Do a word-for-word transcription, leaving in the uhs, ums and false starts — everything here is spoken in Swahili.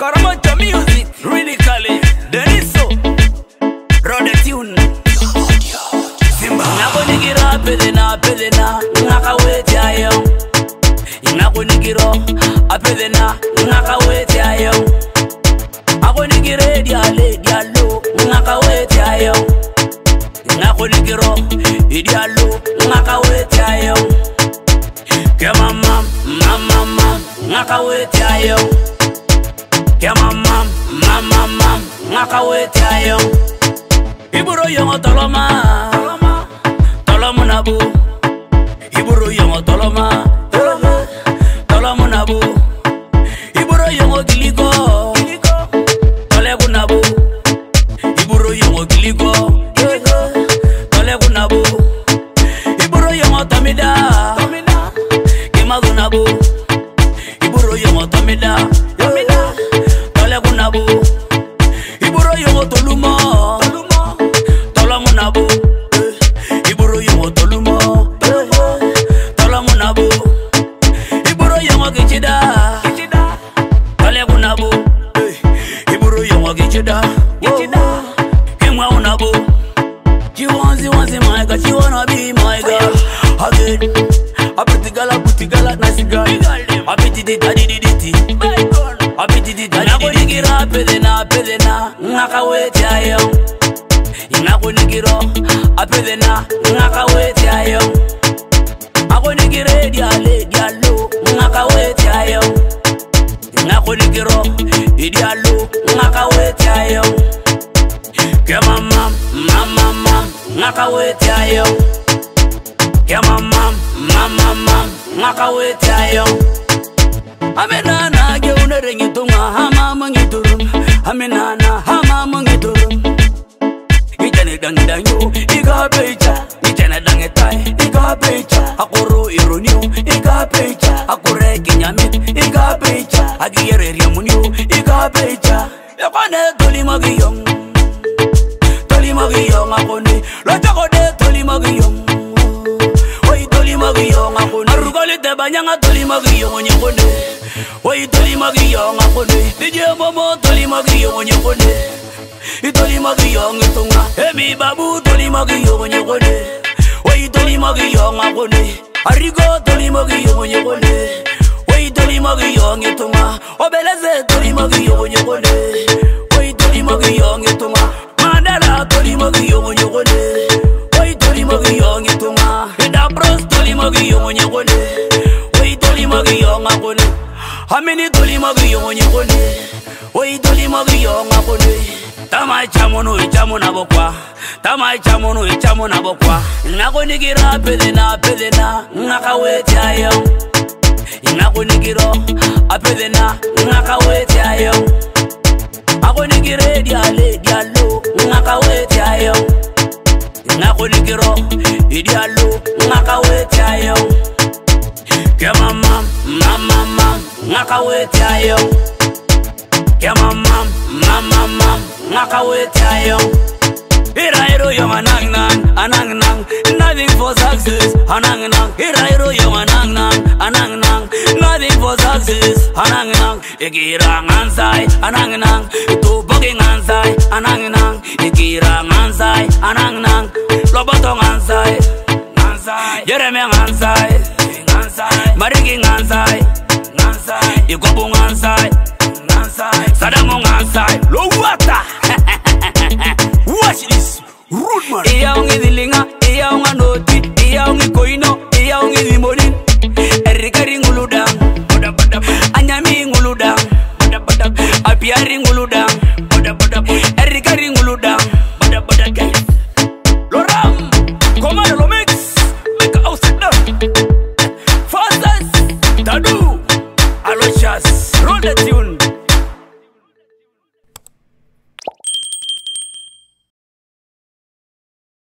Karamoja music, Ridically, Deniso, Rode tune. Simba. Nakunigira pedena pedena, nakawete ayo. Nakunigiro apedena, nakawete ayo. Akunigire diale dialo, nakawete ayo. Nakunigiro dialo, nakawete ayo. Kema mam, mama mam, nakawete ayo. Kema mam, mama mam, nakawete ayo. Iburo yongo toloma, toloma, toloma nabu. Iburo yongo toloma, toloma, toloma nabu. Iburo yongo giliko, giliko, tolegu nabu. Iburo yongo giliko, giliko, tolegu nabu. Iburo yongo tamida, tamida, kemadu nabu. Iburo yongo tamida, tamida, tolegu nabu. Iburo yongo toluma, toluma, toloma nabu. Iburo yongo toluma, toloma nabu. Iburo yongo kichida, kichida, tolegu nabu. Iburo yongo kichida, kichida, kemwa unabu. She wants, she wants my girl, she wanna be my girl. Again, a pretty girl, a pretty girl, a nice girl. A pretty dit, a di di di di. A pretty dit, a di di di. Nakunigira pedena, pedena, nakawete ayo. Nakunigiro apedena, nakawete ayo. Akunigire diale dialo, nakawete ayo. Nakunigiro dialo, nakawete ayo. Kema mam, mama mam, nakawete ayo. Kema mam, mama mam, nakawete ayo. Amenana ge unerengi tunga hama mangiturum. Amenana hama mangiturum. Itene dangi dangu, iga becha. Itene dangi tai, iga becha. Akuru ironiu, iga becha. Akure kinyamit, iga becha. Agiyere riamuniu, iga becha. Yakwane toli magiyong, toli magiyong akone. Lotako de toli magiyong, oi toli magiyong akone. Arugoli te banyanga toli magiyong onyekone. Oi toli magiyong akone. Dije momo toli magiyong onyekone. Itoli magiyong itunga, emi babu toli magiyong onyekone. Oi toli magiyong akone. Arigo toli magiyong onyekone. Oi toli magiyong itunga, obeleze toli magiyong onyekone. Oi toli magiyong itunga, Mandela toli magiyong onyekone. Oi toli magiyong itunga, Eda Bros toli magiyong onyekone. Oi toli magiyong akone. Amini toli magiyong onyekone. Oi toli magiyong akone. Tamai chamono ichamo na bokwa, tamai chamono ichamo na bokwa. Nakunigira pedena pedena, nakawete ayo. Nakunigiro apedena, nakawete ayo. Akunigire diale dialo, nakawete ayo. Nakunigiro dialo, nakawete ayo. Kema mam, mama mam, nakawete ayo. Kema mam, mama mam, nakawete ayo. Irairo yo anang nang, anang nang, nothing for success, anang nang. Irairo yo anang nang, anang nang, nothing for success, anang nang. Ikira ngansai, anang nang, itu bogi ngansai, anang nang. Ikira ngansai, anang nang, loboto ngansai, ngansai. Jereme ngansai, ngansai. Marigi ngansai, ngansai. Ikobu ngansai, ngansai. Sadamu ngansai, lo wata.